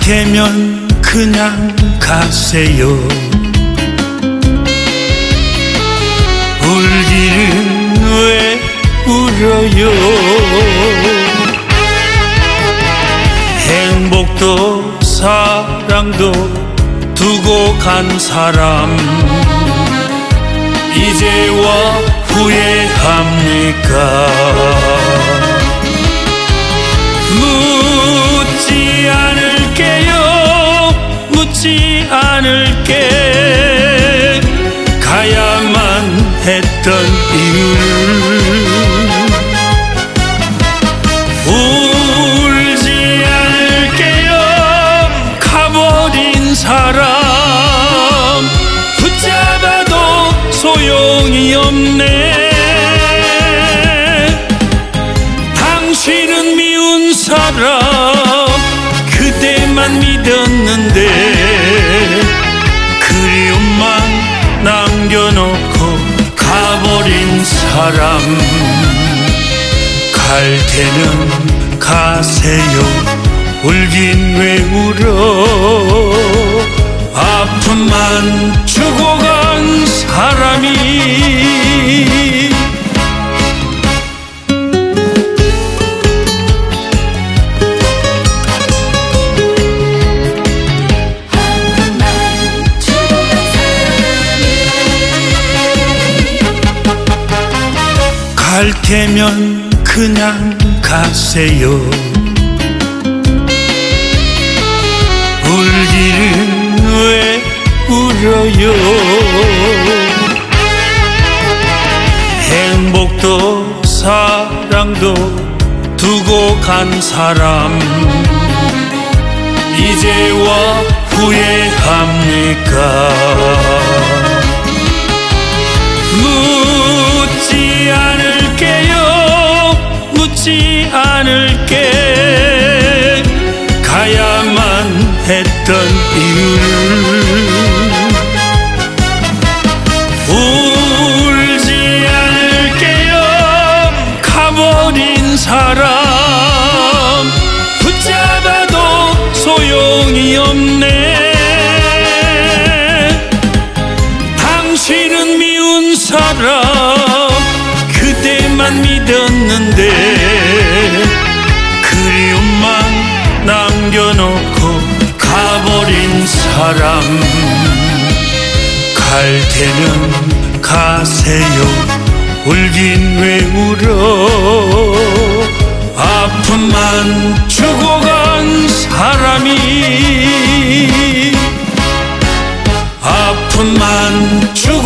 테면 그냥 가세요. 울기는 왜 울어요. 행복도 사랑도 두고 간 사람 이제와 후회합니까? 묻지 않을게요. 묻지 않을게. 가야만 했던 이유를. 울지 않을게요. 가버린 사람 붙잡아도 소용이 없네. 당신은 미운 사람 그대만 믿었는데 그리움만 남겨놓고 가버린 사람. 갈 테면 가세요. 울긴 왜 울어. 아픔만 주고 간 사람이. 갈 테면 그냥 가세요. 울기는 왜 울어요. 행복도 사랑도 두고 간 사람 이제와 후회합니까? 묻지 않을게요. 묻지 않을게. 가야만 했던 이유를. 울지 않을게요. 가버린 사람 붙잡아도 소용이 없네. 당신은 미운 사람 그대만 믿었는데 그리움만 남겨놓고 가버린 사람. 갈 테면 가세요. 울긴 왜 울어. 아픔만 주고 간 사람이. 아픔만 주고